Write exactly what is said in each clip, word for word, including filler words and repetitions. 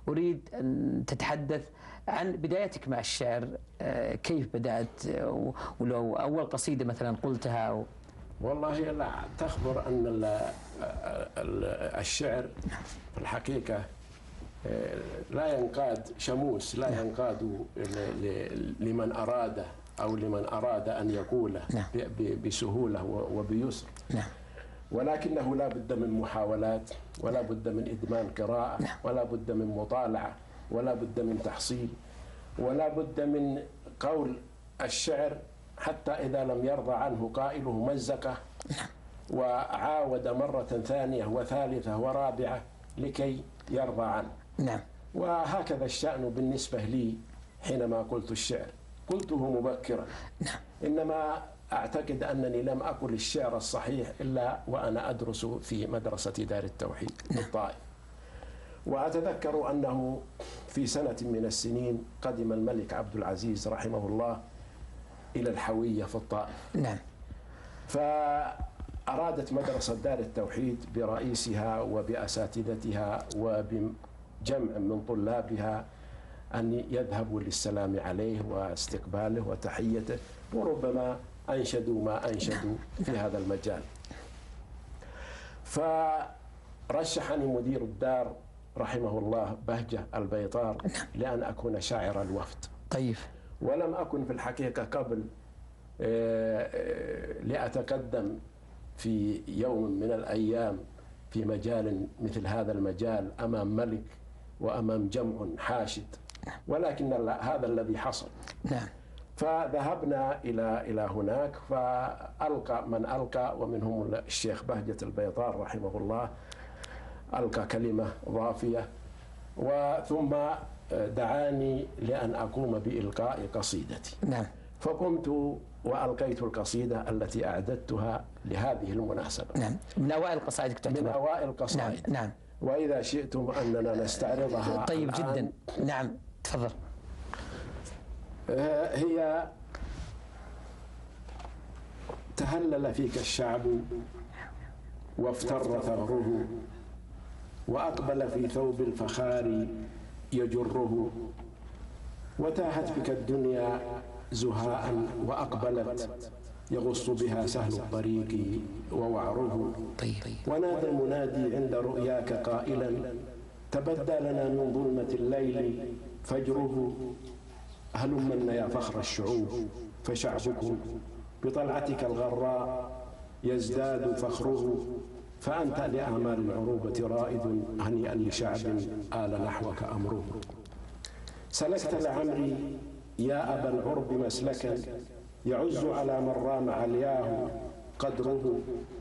أريد أن تتحدث عن بدايتك مع الشعر، كيف بدأت، ولو أول قصيدة مثلا قلتها و... والله لا تخبر أن الشعر في الحقيقة لا ينقاد شموس، لا ينقاد لمن أراد أو لمن أراد أن يقوله بسهولة وبيسر، ولكنه لا بد من محاولات، ولا بد من إدمان قراءة، ولا بد من مطالعة، ولا بد من تحصيل، ولا بد من قول الشعر حتى إذا لم يرضى عنه قائله مزقه وعاود مرة ثانية وثالثة ورابعة لكي يرضى عنه. نعم. وهكذا الشأن بالنسبة لي حينما قلت الشعر، قلته مبكرا. نعم. إنما أعتقد أنني لم أقل الشعر الصحيح إلا وأنا أدرس في مدرسة دار التوحيد في الطائف. وأتذكر أنه في سنة من السنين قدم الملك عبد العزيز رحمه الله إلى الحوية في الطائف. نعم. فأرادت مدرسة دار التوحيد برئيسها وبأساتذتها وبجمع من طلابها أن يذهبوا للسلام عليه واستقباله وتحيته، وربما أنشدوا ما أنشدوا في هذا المجال. فرشحني مدير الدار رحمه الله بهجة البيطار لأن أكون شاعر الوفد. طيب. ولم أكن في الحقيقة قبل لأتقدم في يوم من الأيام في مجال مثل هذا المجال أمام ملك وأمام جمع حاشد، ولكن هذا الذي حصل. نعم. فذهبنا إلى إلى هناك، فألقى من ألقى، ومنهم الشيخ بهجة البيطار رحمه الله ألقى كلمة ضافية، وثم دعاني لأن أقوم بإلقاء قصيدتي. نعم. فقمت وألقيت القصيدة التي أعددتها لهذه المناسبة. نعم. من أوائل قصائدك تعتبر؟ من أوائل القصائد. نعم. نعم. وإذا شئتم أننا نستعرضها. طيب الآن. جدا. نعم تفضل. هي: تهلل فيك الشعب وافتر ثغره، وأقبل في ثوب الفخار يجره، وتاهت بك الدنيا زهاء وأقبلت يغص بها سهل الطريق ووعره. طيب. ونادى المنادي عند رؤياك قائلا: تبدى لنا من ظلمة الليل فجره، هلمن يا فخر الشعوب فشعبكم بطلعتك الغراء يزداد فخره، فأنت لآمال العروبة رائد هنيئا لشعب آل نحوك أمره. سلكت لعمري يا أبا العرب مسلكا يعز على من رام علياه قدره،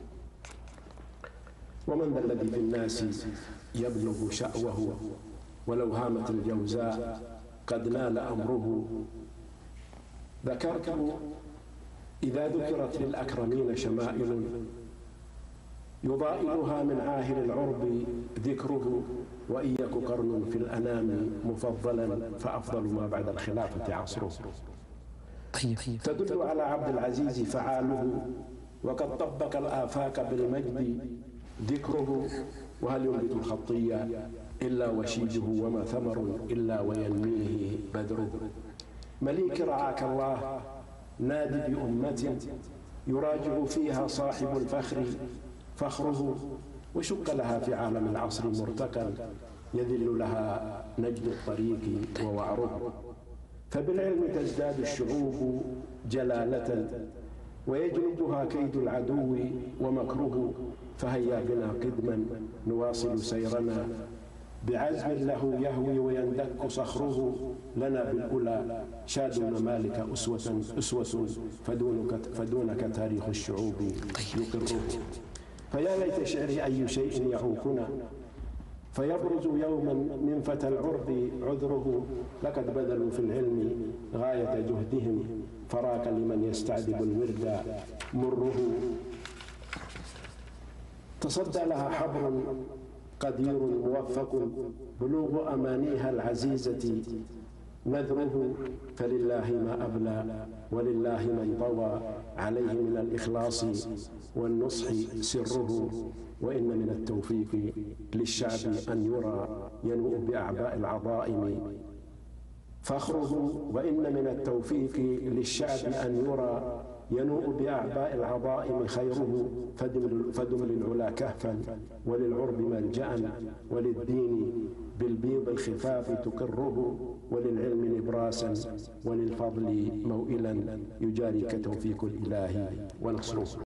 ومن ذا الذي بالناس يبلغ شأوه ولو هامت الجوزاء قد نال أمره. ذكرت إذا ذكرت للأكرمين شمائل يضائلها من عاهل العرب ذكره، وإن يك قرن في الأنام مفضلا فأفضل ما بعد الخلافة عصره. تدل على عبد العزيز فعاله وقد طبق الآفاق بالمجد ذكره، وهل ينبت الخطية إلا وشيجه وما ثمر إلا وينميه بدره. مليك رعاك الله نادي بأمة يراجع فيها صاحب الفخر فخره، وشق لها في عالم العصر مرتقا يذل لها نجد الطريق ووعره. فبالعلم تزداد الشعوب جلالة ويجلبها كيد العدو ومكره، فهيا بنا قدما نواصل سيرنا بعزم له يهوي ويندك صخره، لنا بالأولى شاد الممالك أسوة أسوة فدونك, فدونك تاريخ الشعوب يقره. فيا ليت شعري أي شيء يعوقنا فيبرز يوما من فتى العرب عذره، لقد بذلوا في العلم غاية جهدهم فراك لمن يستعذب الورد مره. تصدى لها حبر قدير موفق بلوغ أمانيها العزيزة نذره، فلله ما أبلى ولله من طوى عليه من الإخلاص والنصح سره. وإن من التوفيق للشعب أن يرى ينوء بأعباء العظائم فخره، وإن من التوفيق للشعب أن يرى ينوء بأعباء العظائم خيره، فدم, فدم للعلا كهفا وللعرب ملجأ، وللدين بالبيض الخفاف تقره، وللعلم نبراسا وللفضل موئلا، يجاريك توفيق الإله ونصره.